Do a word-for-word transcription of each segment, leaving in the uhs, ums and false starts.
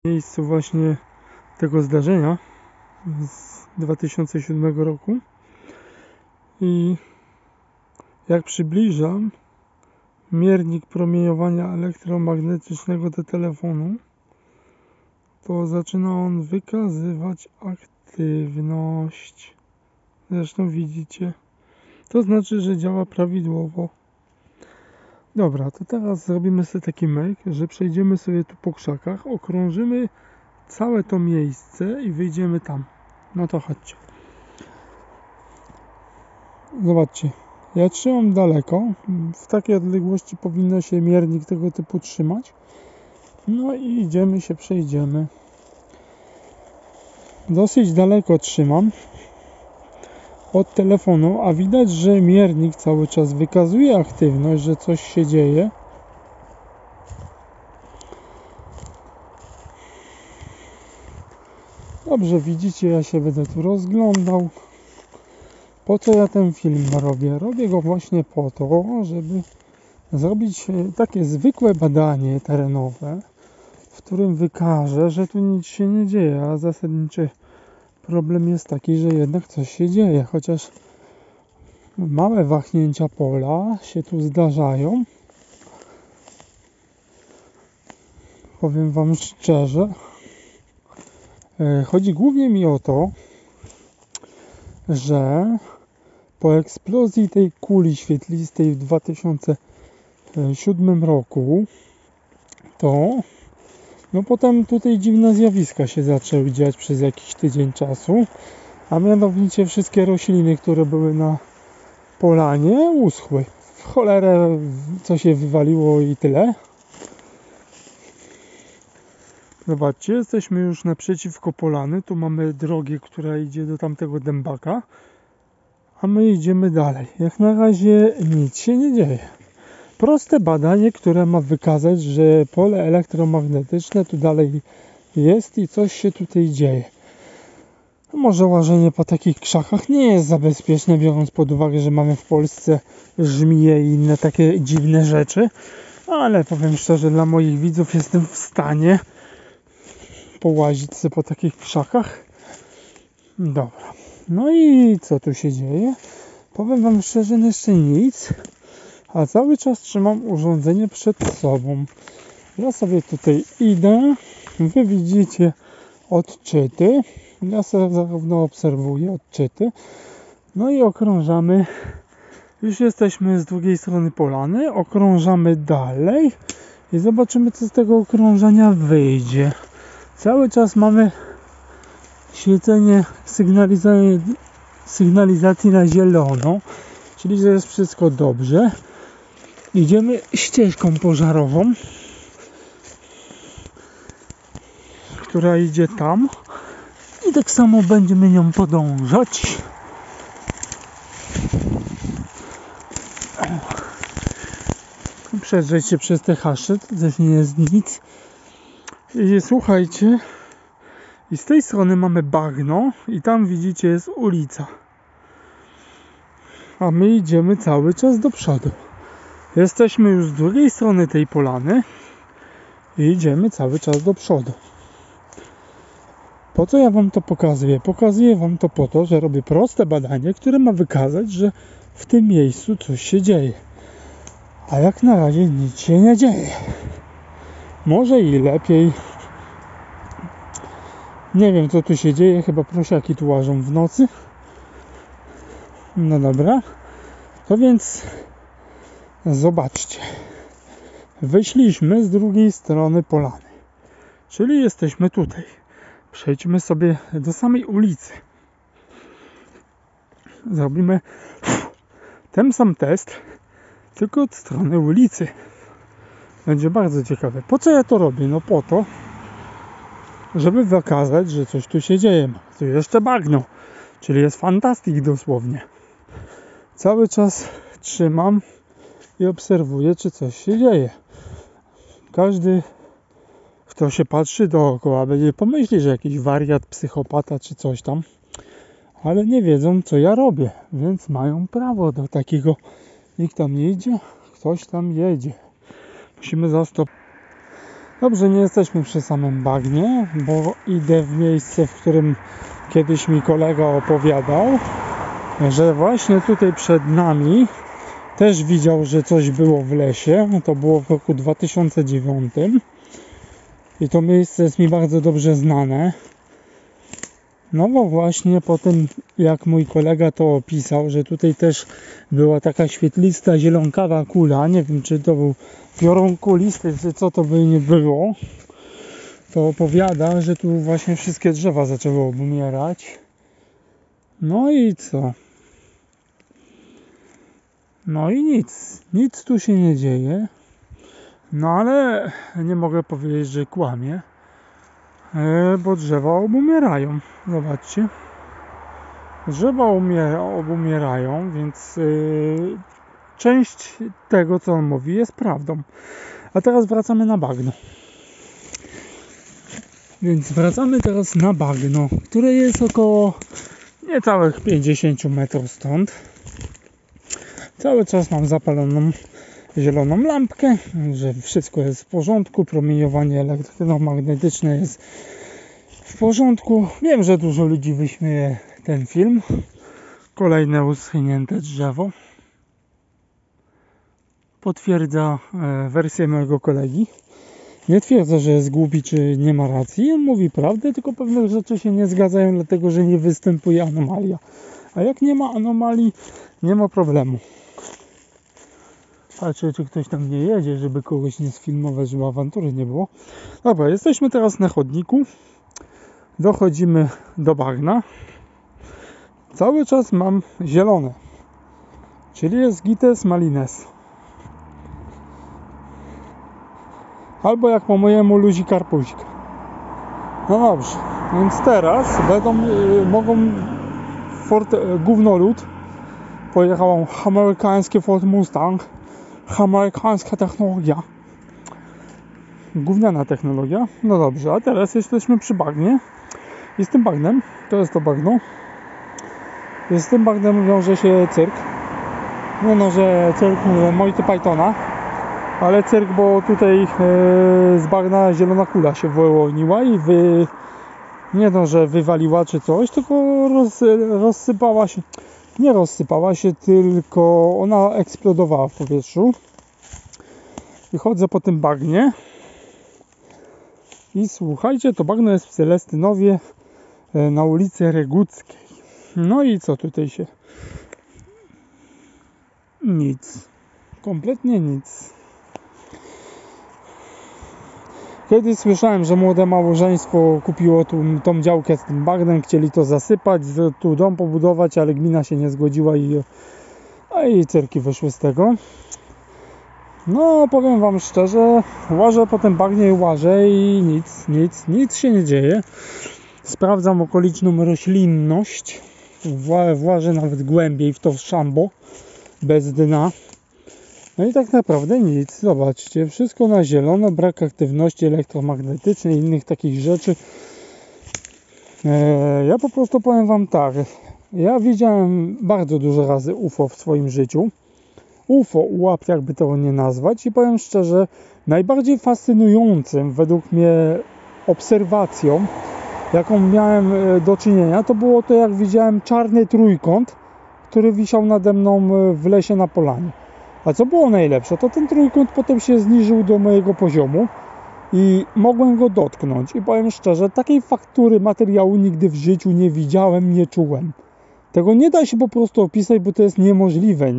miejscu właśnie tego zdarzenia z dwa tysiące siódmego roku i jak przybliżam miernik promieniowania elektromagnetycznego do telefonu, to zaczyna on wykazywać aktywność. Zresztą widzicie, to znaczy, że działa prawidłowo. Dobra, to teraz zrobimy sobie taki myk, że przejdziemy sobie tu po krzakach, okrążymy całe to miejsce i wyjdziemy tam. No to chodźcie. Zobaczcie, ja trzymam daleko, w takiej odległości powinno się miernik tego typu trzymać. No i idziemy się, przejdziemy. Dosyć daleko trzymam od telefonu, a widać, że miernik cały czas wykazuje aktywność, że coś się dzieje. Dobrze, widzicie, ja się będę tu rozglądał. Po co ja ten film robię? Robię go właśnie po to, żeby zrobić takie zwykłe badanie terenowe, w którym wykażę, że tu nic się nie dzieje, a zasadniczy problem jest taki, że jednak coś się dzieje, chociaż małe wahnięcia pola się tu zdarzają. Powiem wam szczerze, chodzi głównie mi o to, że po eksplozji tej kuli świetlistej w dwa tysiące siódmym roku to no potem tutaj dziwne zjawiska się zaczęły dziać przez jakiś tydzień czasu, a mianowicie wszystkie rośliny, które były na polanie, uschły. W cholerę co się wywaliło i tyle. Zobaczcie, jesteśmy już naprzeciwko polany. Tu mamy drogę, która idzie do tamtego dębaka, a my idziemy dalej. Jak na razie nic się nie dzieje. Proste badanie, które ma wykazać, że pole elektromagnetyczne tu dalej jest i coś się tutaj dzieje. Może łażenie po takich krzakach nie jest za bezpieczne, biorąc pod uwagę, że mamy w Polsce żmije i inne takie dziwne rzeczy, ale powiem szczerze, dla moich widzów jestem w stanie połazić sobie po takich krzakach. Dobra, no i co tu się dzieje? Powiem wam szczerze, jeszcze nic, a cały czas trzymam urządzenie przed sobą. Ja sobie tutaj idę, wy widzicie odczyty, ja sobie zarówno obserwuję odczyty, no i okrążamy. Już jesteśmy z drugiej strony polany, okrążamy dalej i zobaczymy, co z tego okrążenia wyjdzie. Cały czas mamy świecenie sygnalizacji, sygnalizacji na zielono, czyli że jest wszystko dobrze. Idziemy ścieżką pożarową, która idzie tam i tak samo będziemy nią podążać. Przedrzeć się przez te hasze, to też nie jest nic. I słuchajcie, i z tej strony mamy bagno i tam widzicie jest ulica. A my idziemy cały czas do przodu. Jesteśmy już z drugiej strony tej polany i idziemy cały czas do przodu. Po co ja wam to pokazuję? Pokazuję wam to po to, że robię proste badanie, które ma wykazać, że w tym miejscu coś się dzieje. A jak na razie nic się nie dzieje. Może i lepiej. Nie wiem, co tu się dzieje. Chyba prosiaki tu łażą w nocy. No dobra. To więc zobaczcie. Wyszliśmy z drugiej strony polany. Czyli jesteśmy tutaj. Przejdźmy sobie do samej ulicy. Zrobimy ten sam test, tylko od strony ulicy. Będzie bardzo ciekawe. Po co ja to robię? No po to, żeby wykazać, że coś tu się dzieje. Tu jeszcze bagno, czyli jest fantastik dosłownie. Cały czas trzymam i obserwuję, czy coś się dzieje. Każdy, kto się patrzy dookoła, będzie pomyśli, że jakiś wariat, psychopata czy coś tam, ale nie wiedzą, co ja robię, więc mają prawo do takiego. Nikt tam nie idzie, ktoś tam jedzie. Musimy zastopować. Dobrze, nie jesteśmy przy samym bagnie, bo idę w miejsce, w którym kiedyś mi kolega opowiadał, że właśnie tutaj przed nami też widział, że coś było w lesie. To było w roku dwa tysiące dziewiątym i to miejsce jest mi bardzo dobrze znane. No bo właśnie po tym, jak mój kolega to opisał, że tutaj też była taka świetlista, zielonkawa kula, nie wiem, czy to był piorunkulisty, czy co to by nie było, to opowiada, że tu właśnie wszystkie drzewa zaczęły obumierać. No i co? No i nic. Nic tu się nie dzieje. No ale nie mogę powiedzieć, że kłamie, bo drzewa obumierają. Zobaczcie. Drzewa umiera, obumierają, więc yy, część tego, co on mówi, jest prawdą. A teraz wracamy na bagno. Więc wracamy teraz na bagno, które jest około niecałych pięćdziesiąt metrów stąd. Cały czas mam zapaloną zieloną lampkę, że wszystko jest w porządku, promieniowanie elektromagnetyczne jest w porządku. Wiem, że dużo ludzi wyśmieje ten film. Kolejne uschnięte drzewo. Potwierdza wersję mojego kolegi. Nie twierdzę, że jest głupi czy nie ma racji. On mówi prawdę, tylko pewne rzeczy się nie zgadzają, dlatego że nie występuje anomalia. A jak nie ma anomalii, nie ma problemu. Patrzę, czy ktoś tam nie jedzie, żeby kogoś nie sfilmować, żeby awantury nie było. Dobra, jesteśmy teraz na chodniku. Dochodzimy do bagna. Cały czas mam zielone, czyli jest gites malines. Albo jak po mojemu luzi karpuzik. No dobrze, więc teraz będą, yy, mogą Ford, yy, gównolud. Pojechał amerykański Ford Mustang. Amerykańska technologia. Gówniana technologia. No dobrze, a teraz jesteśmy przy bagnie. I z tym bagnem, to jest to bagno. I z tym bagnem wiąże się cyrk. Nie no, że cyrk Monty Pythona. Ale cyrk, bo tutaj e, z bagna zielona kula się wyłoniła i wy, nie no, że wywaliła czy coś, tylko roz, rozsypała się. Nie rozsypała się, tylko ona eksplodowała w powietrzu. I chodzę po tym bagnie. I słuchajcie, to bagno jest w Celestynowie na ulicy Reguckiej. No i co tutaj się? Nic. Kompletnie nic. Kiedyś słyszałem, że młode małżeństwo kupiło tu, tą działkę z tym bagnem, chcieli to zasypać, tu dom pobudować, ale gmina się nie zgodziła i, a i cyrki wyszły z tego. No, powiem wam szczerze, łażę po tym bagnie i łażę i nic, nic, nic się nie dzieje. Sprawdzam okoliczną roślinność, włażę nawet głębiej w to szambo, bez dna. No i tak naprawdę nic, zobaczcie, wszystko na zielono, brak aktywności elektromagnetycznej i innych takich rzeczy. Eee, ja po prostu powiem wam tak, ja widziałem bardzo dużo razy U F O w swoim życiu. U F O, U A P, jakby to nie nazwać, i powiem szczerze, najbardziej fascynującym według mnie obserwacją, jaką miałem do czynienia, to było to, jak widziałem czarny trójkąt, który wisiał nade mną w lesie na polanie. A co było najlepsze, to ten trójkąt potem się zniżył do mojego poziomu i mogłem go dotknąć. I powiem szczerze, takiej faktury materiału nigdy w życiu nie widziałem, nie czułem. Tego nie da się po prostu opisać, bo to jest niemożliwe.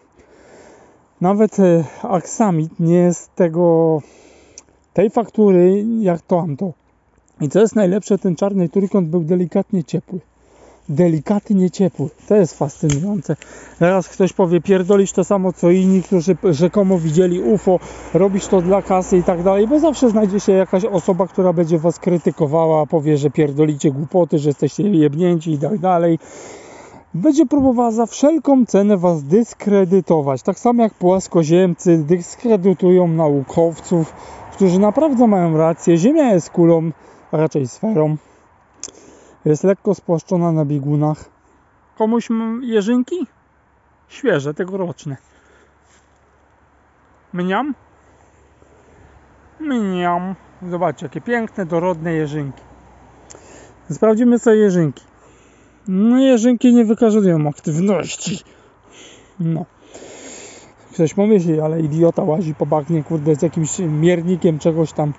Nawet aksamit nie jest tego, tej faktury jak to tamto. I co jest najlepsze, ten czarny trójkąt był delikatnie ciepły. Delikatnie ciepły. To jest fascynujące. Teraz ktoś powie, pierdolisz to samo co inni, którzy rzekomo widzieli U F O, robisz to dla kasy i tak dalej, bo zawsze znajdzie się jakaś osoba, która będzie was krytykowała, powie, że pierdolicie głupoty, że jesteście jebnięci i tak dalej. Będzie próbowała za wszelką cenę was dyskredytować. Tak samo jak płaskoziemcy dyskredytują naukowców, którzy naprawdę mają rację. Ziemia jest kulą, a raczej sferą. Jest lekko spłaszczona na biegunach. Komuś jeżynki? Świeże, tegoroczne. Mniam? Mniam. Zobaczcie, jakie piękne, dorodne jeżynki. Sprawdzimy sobie jeżynki. No jeżynki nie wykazują aktywności. No. Ktoś pomyśli, ale idiota łazi po bagnie, kurde, z jakimś miernikiem czegoś tam.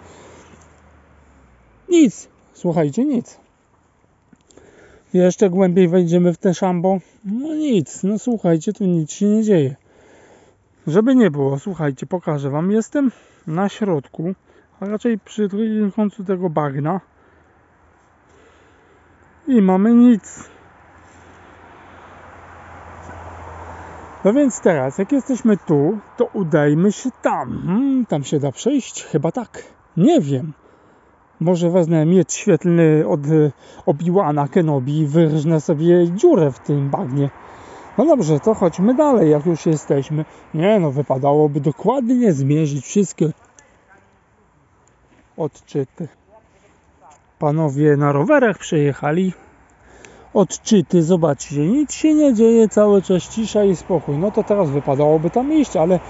Nic. Słuchajcie, nic. Jeszcze głębiej wejdziemy w te szambo. No nic. No słuchajcie, tu nic się nie dzieje. Żeby nie było, słuchajcie, pokażę wam. Jestem na środku, a raczej przy drugim końcu tego bagna. I mamy nic. No więc teraz, jak jesteśmy tu, to udajmy się tam. Hmm, tam się da przejść? Chyba tak. Nie wiem. Może wezmę miecz świetlny od Obi-Wana Kenobi i wyrżnę sobie dziurę w tym bagnie. No dobrze, to chodźmy dalej, jak już jesteśmy. Nie no, wypadałoby dokładnie zmierzyć wszystkie odczyty. Panowie na rowerach przejechali. Odczyty, zobaczcie, nic się nie dzieje, cały czas cisza i spokój. No to teraz wypadałoby tam iść, ale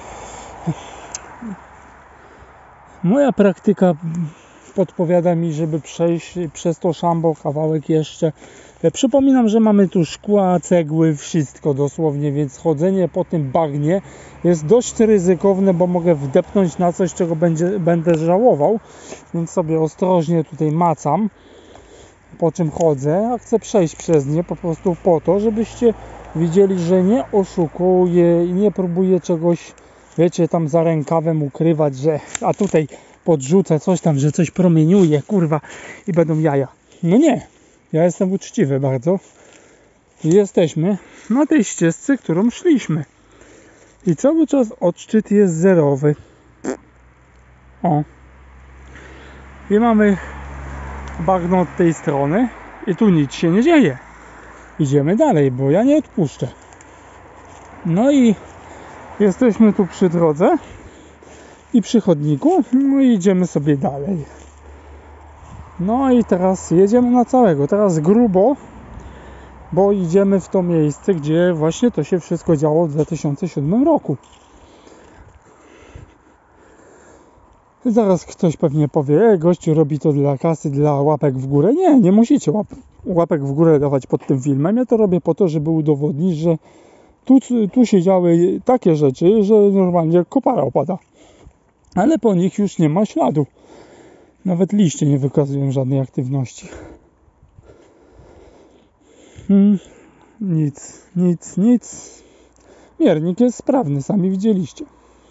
moja praktyka podpowiada mi, żeby przejść przez to szambo kawałek jeszcze. Przypominam, że mamy tu szkła, cegły, wszystko dosłownie, więc chodzenie po tym bagnie jest dość ryzykowne, bo mogę wdepnąć na coś, czego będzie, będę żałował, więc sobie ostrożnie tutaj macam, po czym chodzę, a chcę przejść przez nie po prostu po to, żebyście widzieli, że nie oszukuję i nie próbuję czegoś, wiecie, tam za rękawem ukrywać, że a tutaj podrzucę coś tam, że coś promieniuje, kurwa, i będą jaja. No nie, ja jestem uczciwy bardzo. I jesteśmy na tej ścieżce, którą szliśmy. I cały czas odczyt jest zerowy. O. I mamy bagno od tej strony i tu nic się nie dzieje. Idziemy dalej, bo ja nie odpuszczę. No i jesteśmy tu przy drodze i przy chodniku, no i idziemy sobie dalej. No i teraz jedziemy na całego, teraz grubo, bo idziemy w to miejsce, gdzie właśnie to się wszystko działo w dwa tysiące siódmym roku. I zaraz ktoś pewnie powie, e, gościu robi to dla kasy, dla łapek w górę. Nie, nie musicie łap, łapek w górę dawać pod tym filmem. Ja to robię po to, żeby udowodnić, że tu, tu się działy takie rzeczy, że normalnie kopara opada. Ale po nich już nie ma śladu. Nawet liście nie wykazują żadnej aktywności. Hmm, nic, nic, nic. Miernik jest sprawny, sami widzieliście.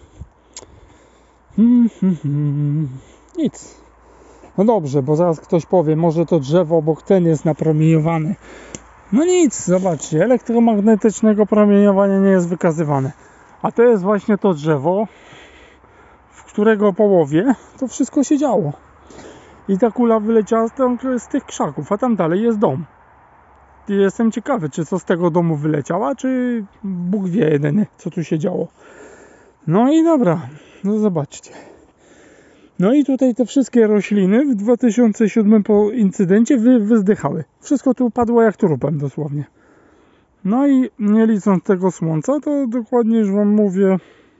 Hmm, hmm, hmm. Nic. No dobrze, bo zaraz ktoś powie, może to drzewo obok ten jest napromieniowane. No nic, zobaczcie, elektromagnetycznego promieniowania nie jest wykazywane. A to jest właśnie to drzewo, w którego połowie to wszystko się działo. I ta kula wyleciała z, tam, z tych krzaków, a tam dalej jest dom. I jestem ciekawy, czy co z tego domu wyleciała, czy Bóg wie jedyny, co tu się działo. No i dobra, no zobaczcie. No i tutaj te wszystkie rośliny w dwa tysiące siódmym po incydencie wy, wyzdychały. Wszystko tu padło jak trupem dosłownie. No i nie licząc tego słońca, to dokładnie już wam mówię,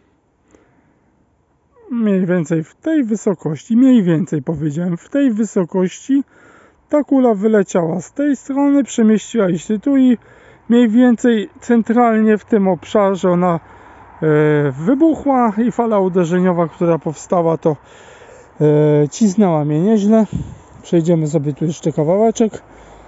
mniej więcej w tej wysokości, mniej więcej powiedziałem, w tej wysokości ta kula wyleciała z tej strony, przemieściła się tu i mniej więcej centralnie w tym obszarze ona e, wybuchła i fala uderzeniowa, która powstała, to e, cisnęła mnie nieźle. Przejdziemy sobie tu jeszcze kawałeczek.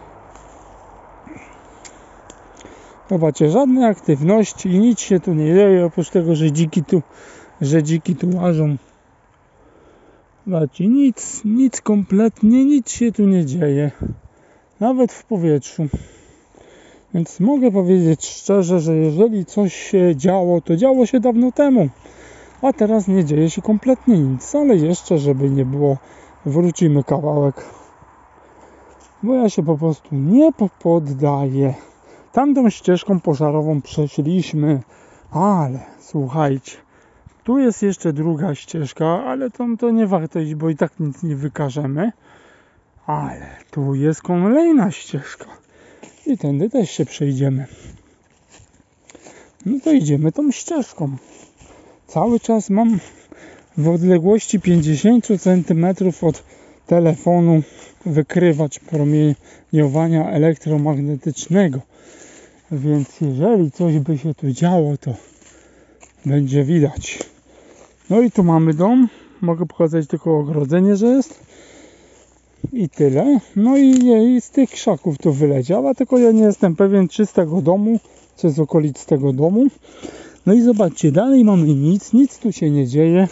Zobaczcie, żadnej aktywności i nic się tu nie dzieje, oprócz tego, że dziki tu, że dziki tu łażą. Zobaczcie, nic, nic kompletnie, nic się tu nie dzieje. Nawet w powietrzu. Więc mogę powiedzieć szczerze, że jeżeli coś się działo, to działo się dawno temu. A teraz nie dzieje się kompletnie nic. Ale jeszcze, żeby nie było, wrócimy kawałek. Bo ja się po prostu nie poddaję. Tamtą ścieżką pożarową przeszliśmy. Ale słuchajcie, tu jest jeszcze druga ścieżka, ale tam to nie warto iść, bo i tak nic nie wykażemy. Ale tu jest kolejna ścieżka. I tędy też się przejdziemy. No to idziemy tą ścieżką. Cały czas mam w odległości pięćdziesiąt centymetrów od telefonu wykrywacz promieniowania elektromagnetycznego. Więc jeżeli coś by się tu działo, to będzie widać. No i tu mamy dom. Mogę pokazać tylko ogrodzenie, że jest. I tyle. No i, i z tych krzaków to wyleciała, tylko ja nie jestem pewien, czy z tego domu, czy z okolic tego domu. No i zobaczcie, dalej mamy nic, nic tu się nie dzieje.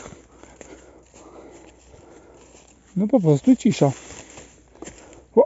No po prostu cisza. O.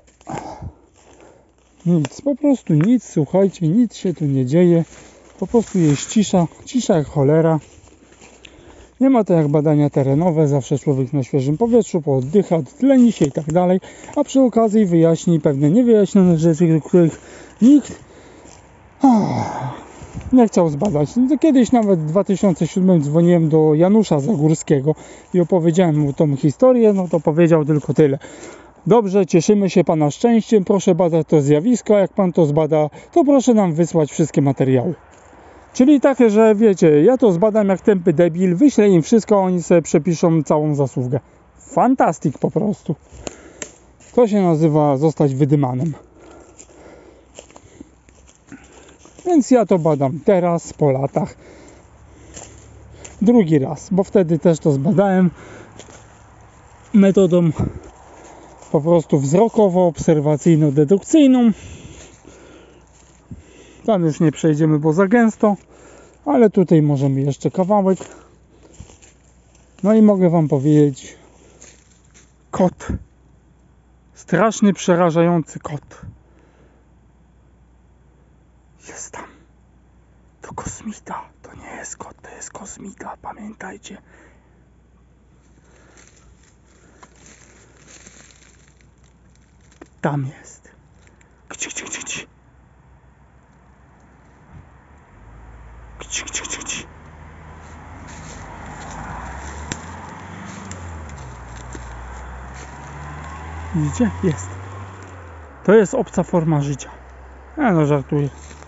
Nic, po prostu nic, słuchajcie, nic się tu nie dzieje. Po prostu jest cisza, cisza jak cholera. Nie ma to jak badania terenowe, zawsze człowiek na świeżym powietrzu, pooddycha, tleni się i tak dalej, a przy okazji wyjaśni pewne niewyjaśnione rzeczy, do których nikt ah, nie chciał zbadać. Kiedyś nawet w dwa tysiące siódmym dzwoniłem do Janusza Zagórskiego i opowiedziałem mu tą historię, no to powiedział tylko tyle. Dobrze, cieszymy się Pana szczęściem, proszę badać to zjawisko, a jak Pan to zbada, to proszę nam wysłać wszystkie materiały. Czyli takie, że wiecie, ja to zbadam jak tępy debil, wyślę im wszystko, a oni sobie przepiszą całą zasługę. Fantastik po prostu. To się nazywa zostać wydymanym. Więc ja to badam teraz, po latach. Drugi raz, bo wtedy też to zbadałem metodą po prostu wzrokowo-obserwacyjno-dedukcyjną. Tam już nie przejdziemy, bo za gęsto, ale tutaj możemy jeszcze kawałek. No i mogę Wam powiedzieć, kot. Straszny, przerażający kot. Jest tam. To kosmita. To nie jest kot, to jest kosmita. Pamiętajcie. Tam jest. Gdzie, gdzie, gdzie, gdzie? Gdzie, gdzie, gdzie, gdzie? Widzicie? Jest. To jest obca forma życia. A no, żartuję.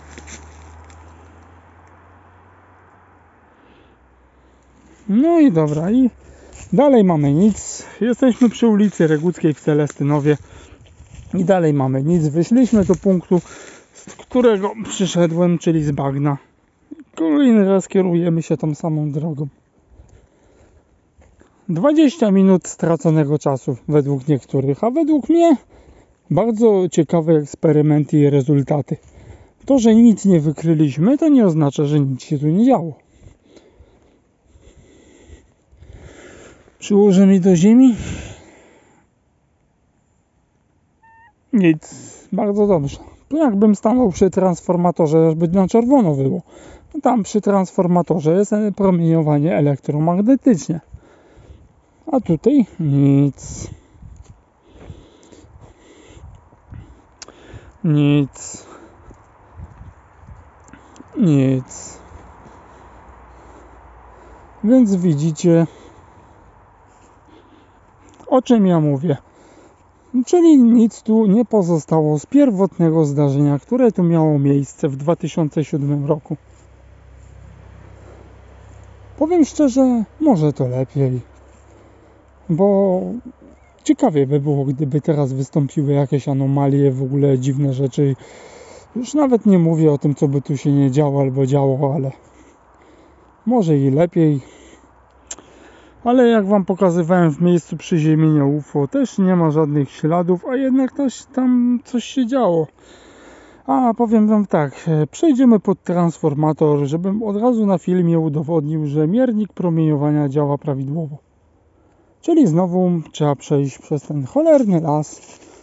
No i dobra, i dalej mamy nic. Jesteśmy przy ulicy Reguckiej w Celestynowie. I dalej mamy nic. Wyszliśmy do punktu, z którego przyszedłem, czyli z bagna. Kolejny raz kierujemy się tą samą drogą. dwadzieścia minut straconego czasu według niektórych, a według mnie bardzo ciekawe eksperymenty i rezultaty. To, że nic nie wykryliśmy, to nie oznacza, że nic się tu nie działo. Przyłożę mi do ziemi. Nic. Bardzo dobrze. Jakbym stanął przy transformatorze, żeby na czerwono było. Tam przy transformatorze jest promieniowanie elektromagnetyczne. A tutaj nic. Nic. Nic. Więc widzicie, o czym ja mówię. Czyli nic tu nie pozostało z pierwotnego zdarzenia, które tu miało miejsce w dwa tysiące siódmym roku. Powiem szczerze, może to lepiej, bo ciekawie by było, gdyby teraz wystąpiły jakieś anomalie, w ogóle dziwne rzeczy. Już nawet nie mówię o tym, co by tu się nie działo albo działo, ale może i lepiej. Ale jak Wam pokazywałem w miejscu przyziemienia U F O, też nie ma żadnych śladów, a jednak też tam coś się działo. A powiem Wam tak, przejdziemy pod transformator, żebym od razu na filmie udowodnił, że miernik promieniowania działa prawidłowo. Czyli znowu trzeba przejść przez ten cholerny las.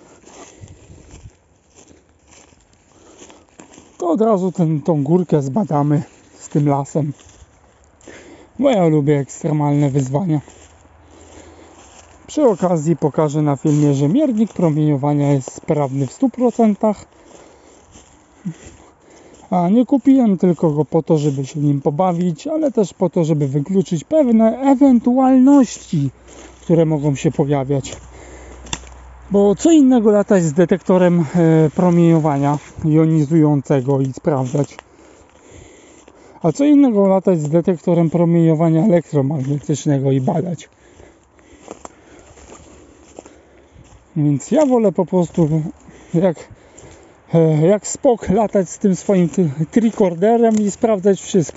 To od razu ten, tą górkę zbadamy z tym lasem. Bo ja lubię ekstremalne wyzwania. Przy okazji pokażę na filmie, że miernik promieniowania jest sprawny w stu procentach. A nie kupiłem tylko go po to, żeby się nim pobawić, ale też po to, żeby wykluczyć pewne ewentualności, które mogą się pojawiać. Bo co innego latać z detektorem e, promieniowania jonizującego i sprawdzać. A co innego latać z detektorem promieniowania elektromagnetycznego i badać. Więc ja wolę po prostu jak, jak Spock latać z tym swoim tricorderem i sprawdzać wszystko.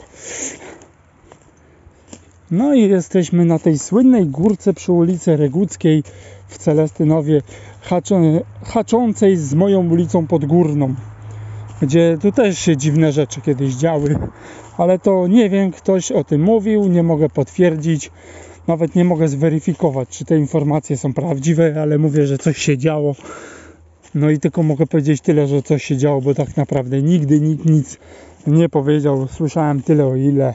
No i jesteśmy na tej słynnej górce przy ulicy Reguckiej w Celestynowie, haczącej z moją ulicą Podgórną, gdzie tu też się dziwne rzeczy kiedyś działy, ale to nie wiem, ktoś o tym mówił, nie mogę potwierdzić, nawet nie mogę zweryfikować, czy te informacje są prawdziwe, ale mówię, że coś się działo. No i tylko mogę powiedzieć tyle, że coś się działo, bo tak naprawdę nigdy nikt nic nie powiedział, słyszałem tyle o ile.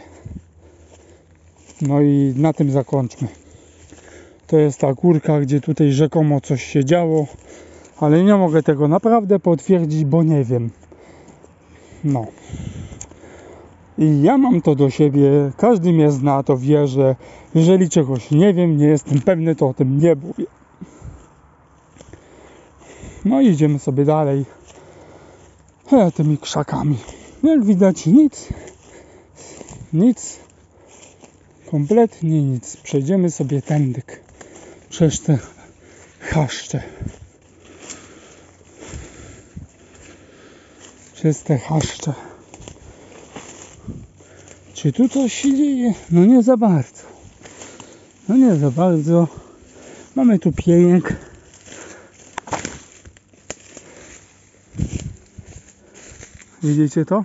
No i na tym zakończmy. To jest ta górka, gdzie tutaj rzekomo coś się działo, ale nie mogę tego naprawdę potwierdzić, bo nie wiem. No. I ja mam to do siebie, każdy mnie zna, to wie, że jeżeli czegoś nie wiem, nie jestem pewny, to o tym nie mówię. No i idziemy sobie dalej e, tymi krzakami. Jak widać nic, nic, kompletnie nic. Przejdziemy sobie tędyk przez te chaszcze. Przez te chaszcze. Czy tu coś się dzieje? No nie za bardzo. No nie za bardzo. Mamy tu pieniek. Widzicie to?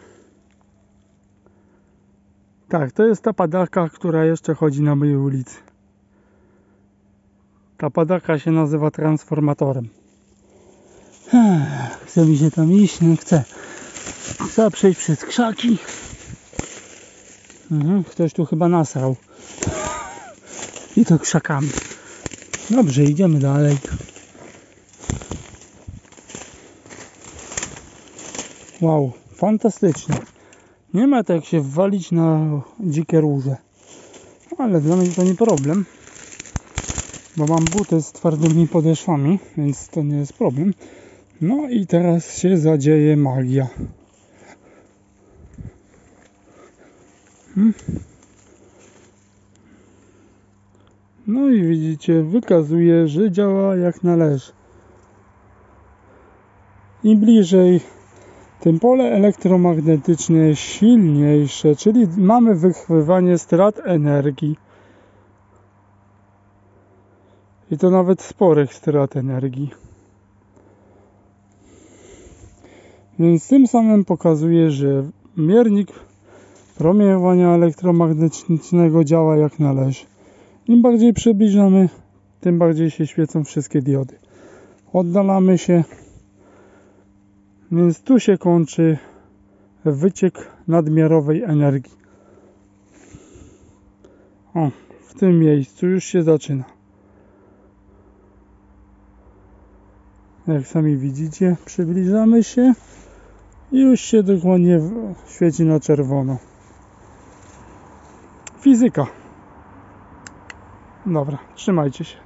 Tak, to jest ta padaka, która jeszcze chodzi na mojej ulicy. Ta padaka się nazywa transformatorem. Chce mi się tam iść, nie chcę. Trzeba przejść przez krzaki. Mhm, ktoś tu chyba nasrał. I to krzakami. Dobrze, idziemy dalej. Wow, fantastycznie. Nie ma tak jak się wwalić na dzikie róże. Ale dla mnie to nie problem. Bo mam buty z twardymi podeszwami, więc to nie jest problem. No i teraz się zadzieje magia. Hmm. No i widzicie, wykazuje, że działa jak należy. Im bliżej, tym pole elektromagnetyczne jest silniejsze, czyli mamy wychwywanie strat energii. I to nawet sporych strat energii. Więc tym samym pokazuje, że miernik promieniowania elektromagnetycznego działa jak należy. Im bardziej przybliżamy, tym bardziej się świecą wszystkie diody. Oddalamy się, więc tu się kończy wyciek nadmiarowej energii. O, w tym miejscu już się zaczyna. Jak sami widzicie, przybliżamy się i już się dokładnie świeci na czerwono. Fizyka. Dobra, trzymajcie się.